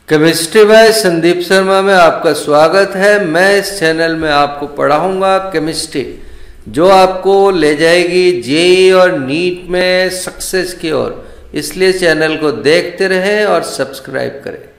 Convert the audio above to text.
Chemistry bye Sandeep Sharma में आपका स्वागत है। मैं इस चैनल में आपको पढ़ाऊंगा केमिस्ट्री, जो आपको ले जाएगी जेईई और नीट में सक्सेस की ओर। इसलिए चैनल को देखते रहें और सब्सक्राइब करें।